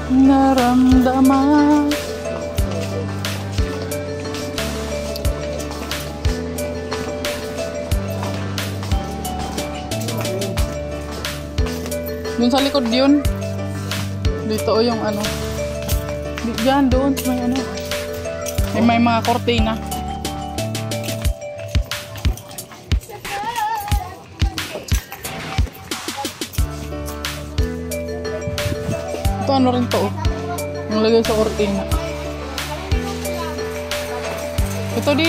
naramdaman. Dun sa likod yun. Dito o yung ano. Diyan doon may ano. May mga kortina. Ito ano rin to. Yung lagay sa kortina. Ito di.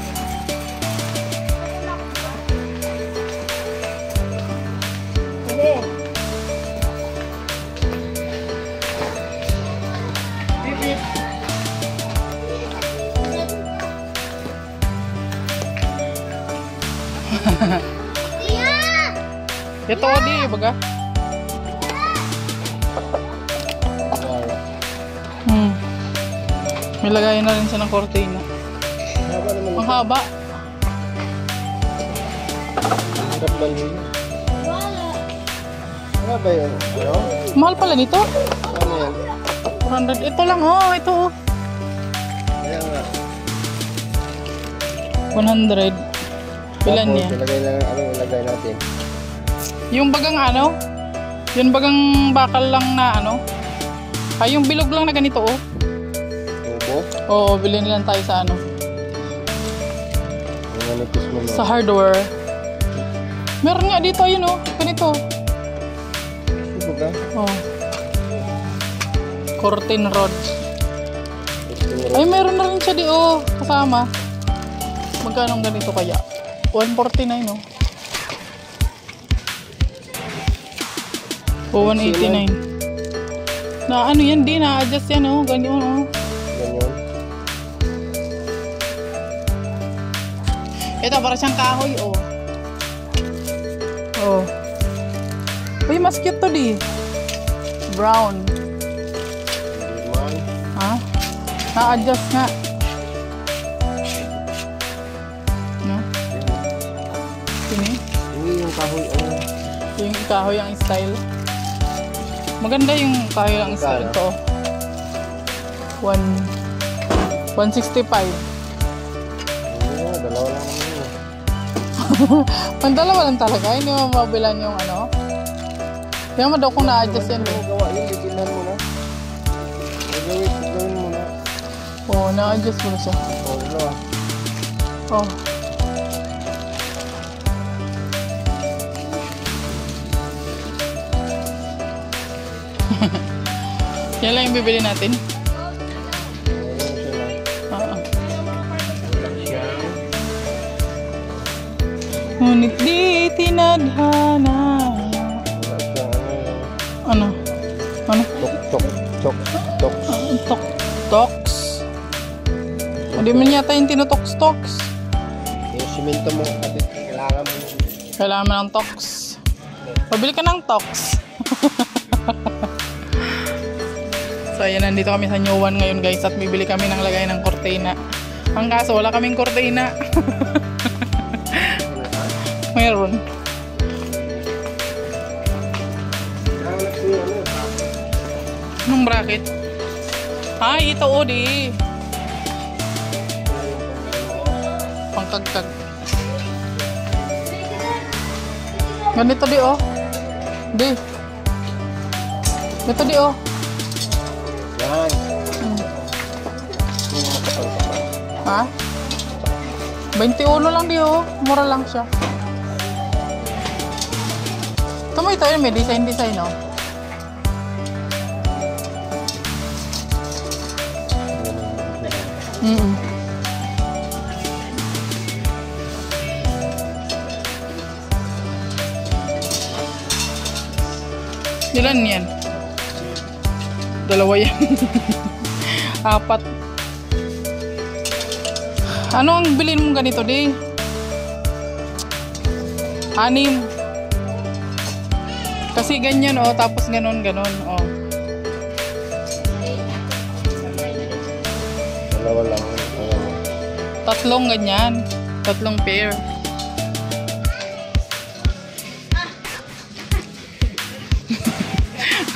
Ito di baga. May lagayan na rin siya ng kortina. Ang haba. Hirap balhin. Ano ba yun? Ano? Mahal pala nito. Ano yan? 400. Ito lang oh. Ito oh. Ayan nga. 100. Ilan niya? Ilagay natin. Yung bagang ano? Yung bagang bakal lang na ano? Ay, yung bilog lang na ganito oh. Tubo? Oo, bilhin lang tayo sa ano? Sa Sa hardware. Meron nga dito yun oh. Ganito. tubo ka? Oh. Curtain rod. Ay, meron na rin siya di oh. Kasama. Magkano ganito kaya? 149 oh. O 189. Na ano yan, di na-adjust yan oh, ganyan oh. Ganyan. Ito para siyang kahoy oh. Oh. Uy, mas cute to di. Brown. Hindi man. Ha? Na-adjust nga. No? Sini? Hindi yung kahoy ano. Yung kahoy ang style. Maganda yung kahoy ang style to. 165. Dalawa lang naman. Pang dalawa lang talaga. Hindi mo mabilan yung ano. Kaya mo daw kung na-adjust yan. Gawa yun, bibilhan mo na. Gawin mo na. Oo, na-adjust mo na siya. O, dalawa. Oh. Yan lang yung bibili natin. Ngunit di tinadhana. Ano? Ano? Toks. Hindi man yata yung tinotoks-toks. Yung siminto mo, kapit, kailangan mo. Kailangan mo ng toks. Pabili ka ng toks. So ayan, nandito kami sa New One ngayon guys at bibili kami ng lagay ng kortina. Ang kaso wala kaming kortina. Meron. Anong bracket? Ay, ito o di. Pangkagkag. Ganito di o. Di. Ito di o. Yan. Ha? 21 lang di o. Mura lang siya. Ito yun, may design o. Ilan yan? Dalawa yan. 4. Ano ang bilhin mong ganito di? 6. Kasi ganyan oh, tapos ganon oh. Dalawa lang. 3 ganyan. 3 pair.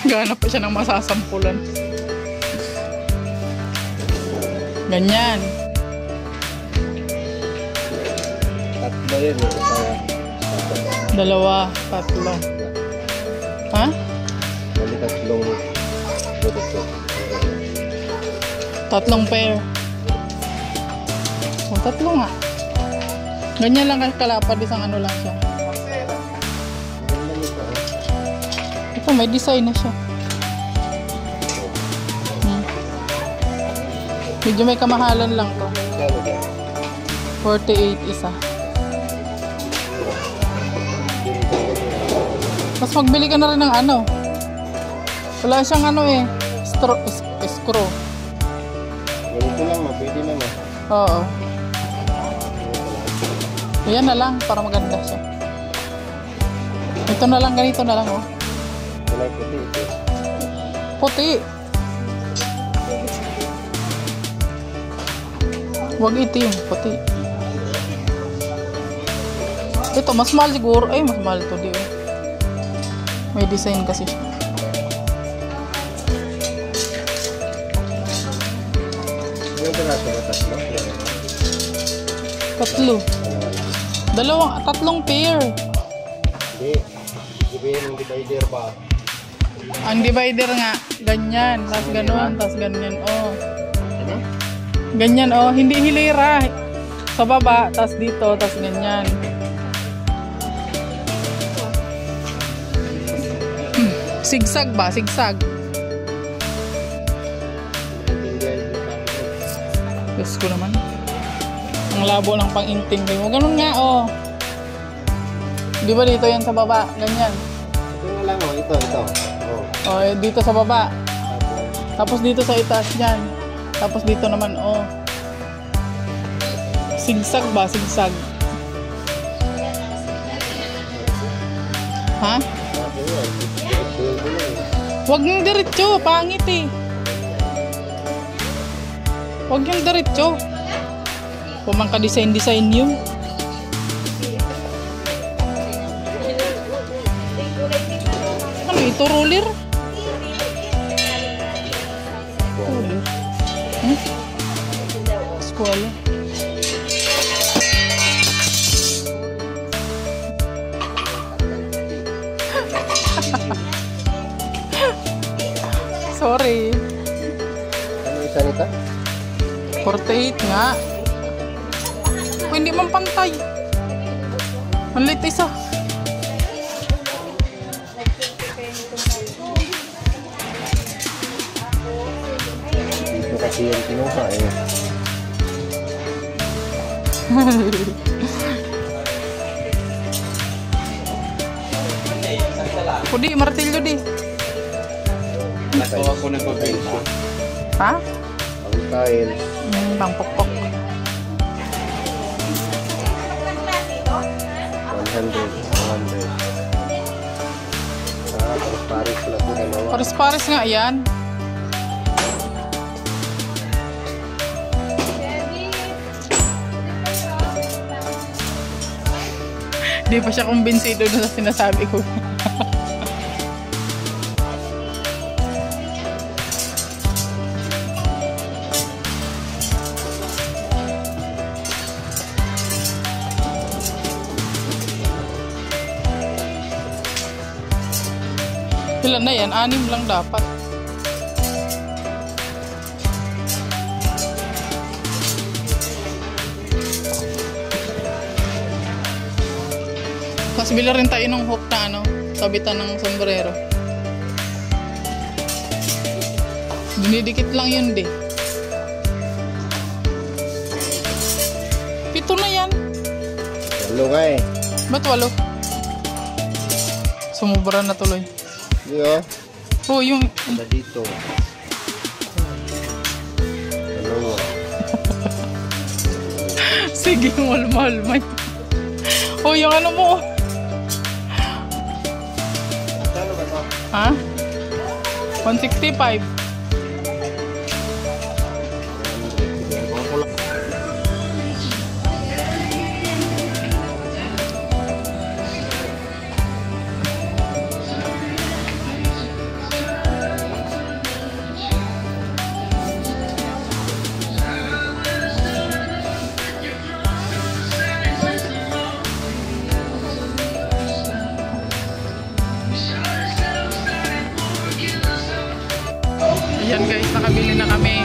Gana pa siya ng masasampulan. Ganyan. Tatlo yun. Dalawa, tatlo. Ha? Bali tatlong ito. Tatlong pair. O, tatlo nga. Ganyan lang kalapad, isang ano lang siya. Ganda nito. Ito, may design na siya. Medyo may kamahalan lang to. Kano ba? 48 isa. Mas magbili ka na rin ng ano. Wala siyang ano eh. Screw. Ganito lang, pwede na na. Oo. Ayan na lang para maganda siya. Ito na lang, ganito na lang oh. Kulay puti ito. Puti. Huwag itim, puti. Ito, mas mahal siguro. Ay, mas mahal to di oh. May design kasi siya. Yung piraso na tatlo. Tatlo. Tatlong pair. Hindi. Sabihin yung divider ba? Ang divider nga, ganyan. Tapos ganun, tapos ganyan. Oh. Ano? Ganyan oh. Hindi hilera. Sa baba, tapos dito, tapos ganyan. Sigsag ba? Sigsag. Diyos ko naman. Ang labo ng pang-inting mo. Ganun nga, oh. Di ba dito yan sa baba? Ganyan. Ito nga lang, oh. Ito. Oh. Oh, dito sa baba. Tapos dito sa itaas niyan. Tapos dito naman, oh. Sigsag ba? Sigsag. Ha? Huwag yung diretso. Pangit eh. Huwag yung diretso. Pumang ka-design yun. Ano ito? Roller? Roller? Squall. Sorry. Ano isa nito? 48 nga. Kung hindi man pantay. Malit isa. Dito kasi yung kinuha eh. Kudi, martilyo di. Nakawa ko nagbabenta. Ha? Ang tiles. Pangpokpok. 100. Paris pala ito dalawa. Paris-paris nga yan. Di pa siya kumbinsido na sa sinasabi ko. Ilan na yan? 6 lang dapat. Mas bila rin tayo ng hook na ano, sabitan ng sombrero. Dinidikit lang yun di. 7 na yan. Walo nga eh. Ba't 8? Sumubra na tuloy. Hindi oh. Oh, yung... Ada dito. Dalawa. Sige, mahal-mahal. Oh, yung ano mo. Ano ba ito? Ha? 165. Ayan guys, nakabili na kami.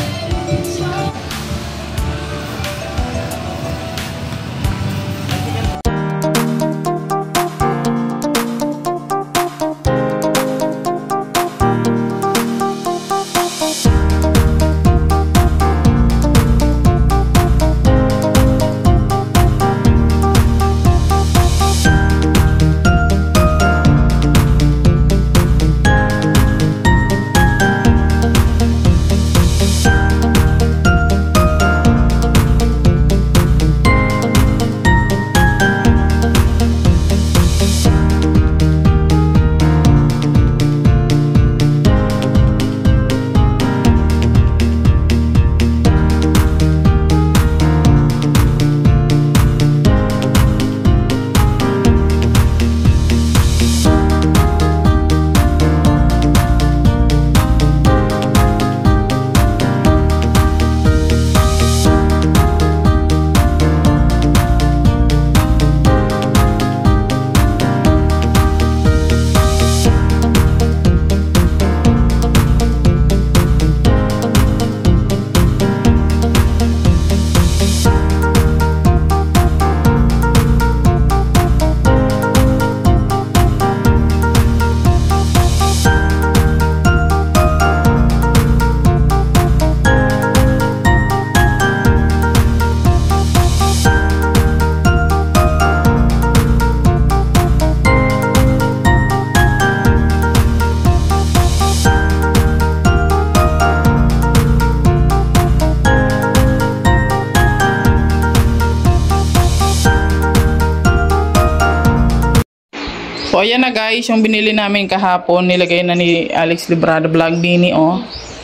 So, ayan na guys, yung binili namin kahapon, nilagay na ni Alex Librado Vlog Dini, oh.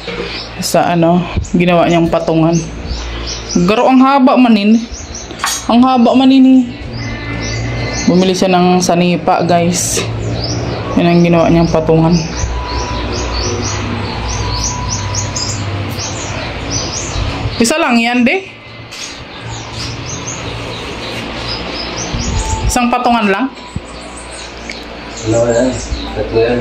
Sa ano, ginawa niyang patungan. Garo, ang haba manin. Ang haba manin. Bumili siya ng sanipa, guys. Yan ang ginawa niyang patungan. Isa lang yan, de. Isang patungan lang. Dalawa yan. Tatlo yan.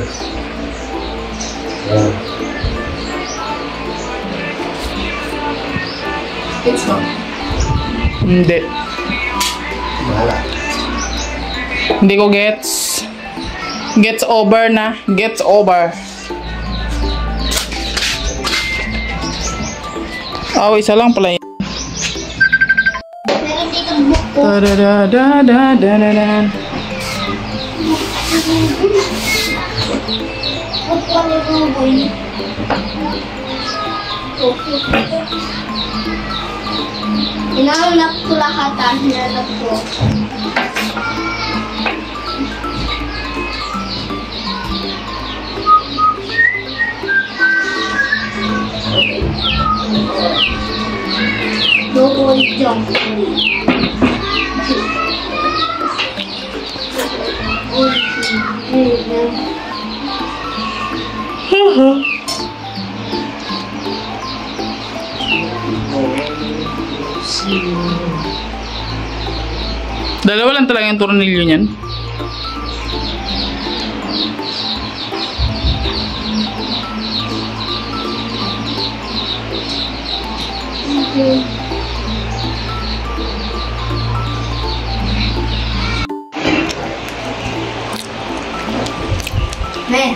It's not. Hindi. Bahala. Hindi ko gets. Gets over na. Gets over. Oh, isa lang pala yan. Da-da-da-da-da-da-da. Inaanap ko lahat hinanap ko. Double jump. Dalawa lang talaga yung tornilyo niyan. Men.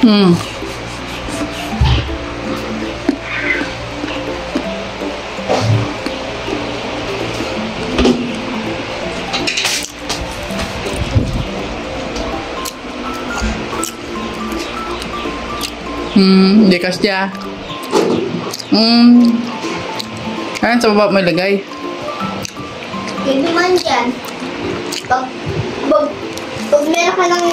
Di kasya. Ayan, sa baba may lagay. Yung naman dyan, pag meron ka ng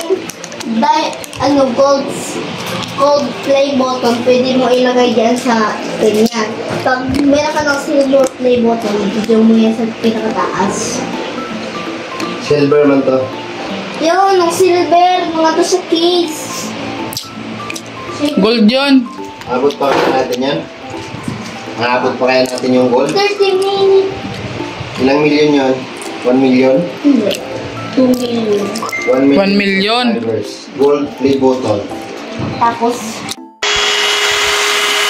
gold play button, pwede mo ilagay dyan sa ganyan. Pag meron ka ng silver play button, video mo yan sa pinakataas. Silver man to. Yun, ng silver, mga to sa case. Gold yun. Abot pa kaya natin yan? Maabot pa kaya natin yung gold? 30 minutes. Ilang milyon yun? 1 million? Hindi. 2 million. 1 1 million. Silvers. Gold play button. Tapos,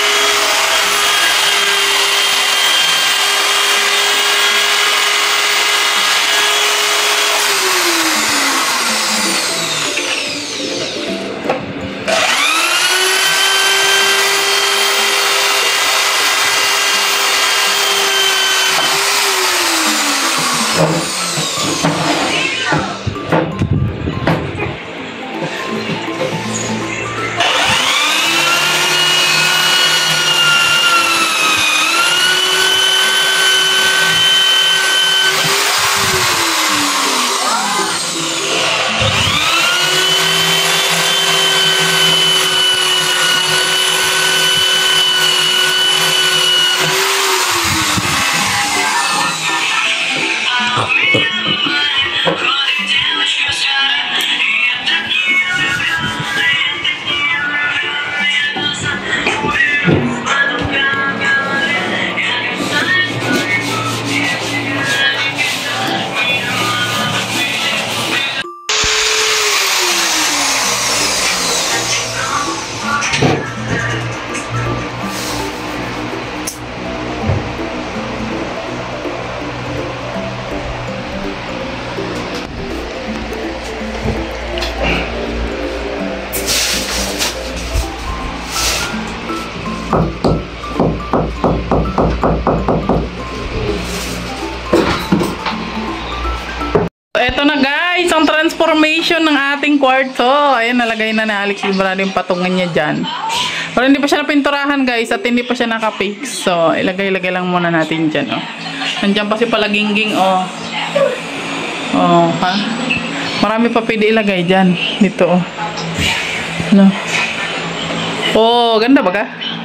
Eto na guys, ang transformation ng ating kwarto. Ayan, nalagay na ni Alex Librado yung patungan niya dyan. Pero hindi pa siya napinturahan guys at hindi pa siya nakapix. So, ilagay-lagay lang muna natin dyan. Oh. Nandiyan pa si Palagingging. Oh. Oh, ha? Marami pa pwede ilagay dyan. Dito, oh. No. Oh, ganda ba ka?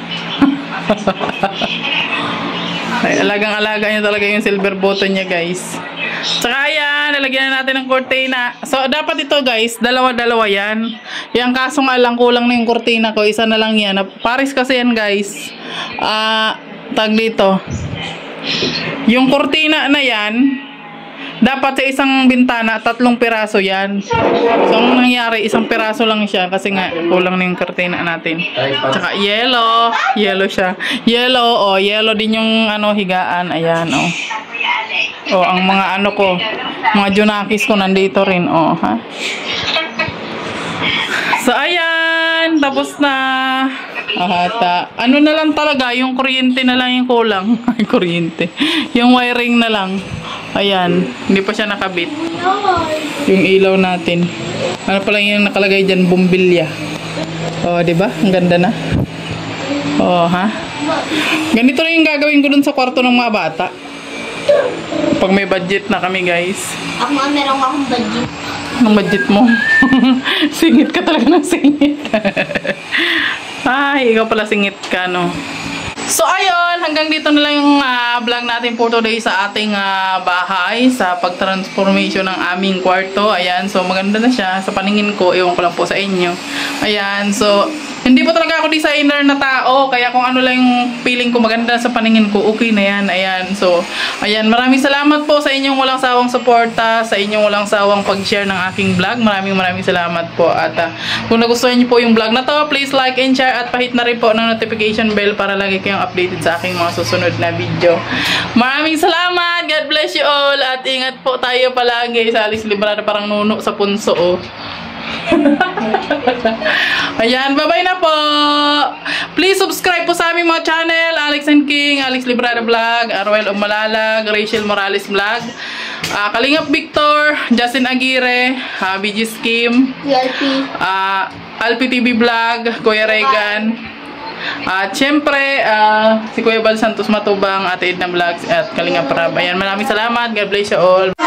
Ay, alagang-alaga niya talaga yung silver button niya guys. Tsaka yan, nalagyan na natin ng cortina. So, dapat ito guys, dalawa-dalawa yan. Yung kaso nga lang, kulang na yung cortina ko. Isa na lang yan. Paris kasi yan guys. Tag dito. Yung cortina na yan, dapat sa isang bintana, 3 piraso yan. So, ang nangyari, 1 piraso lang siya. Kasi nga, kulang na yung cortina natin. Tsaka yellow. Yellow siya. Yellow, oh. Yellow din yung higaan. Ayan, oh. Oh, ang mga ko, mga junakis ko nandito rin, oh, ha. So, ayan, tapos na. Ahata. Ano na lang talaga, yung kuryente na lang yung kulang. Ay, kuryente. Yung wiring na lang. Ayan, hindi pa siya nakabit. Yung ilaw natin. Ano pala yung nakalagay dyan, bumbilya. Oh, di ba? Ang ganda na. Oh, ha. Ganito rin yung gagawin ko dun sa kwarto ng mga bata. Pag may budget na kami, guys. Ako nga, meron akong budget. Anong budget mo? Singit ka talaga ng singit. Ay, ikaw pala singit ka, no? So, ayun, hanggang dito na lang yung vlog natin for today sa ating bahay, sa pag-transformation ng aming kwarto. Ayan, so maganda na siya. Sa paningin ko, ewan ko lang po sa inyo. Ayan, so hindi po talaga ako designer na tao, kaya kung ano lang yung feeling ko maganda sa paningin ko, okay na yan. Ayan, so, ayan, maraming salamat po sa inyong walang sawang suporta, sa inyong walang sawang pag-share ng aking vlog. Maraming salamat po. At kung nagustuhan niyo po yung vlog na to, please like and share at pahit na rin po ng notification bell para lagi kayong updated sa aking mga susunod na video. Maraming salamat! God bless you all! At ingat po tayo palagi sa Alex Librado, parang nuno sa punso, oh. Ayan, bye-bye na po! Please subscribe po sa aming mga channel, Alex and King, Alex Librado Vlog, Arwel Umalalag, Rachel Morales Vlog, Kalingap Victor, Justin Aguirre, BG Scheme, Alpi TV Vlog, Kuya Regan, at syempre, si Kuya Bal Santos Matubang, Ate Edna Vlogs, at Kalingap Rab. Ayan, maraming salamat. God bless you all.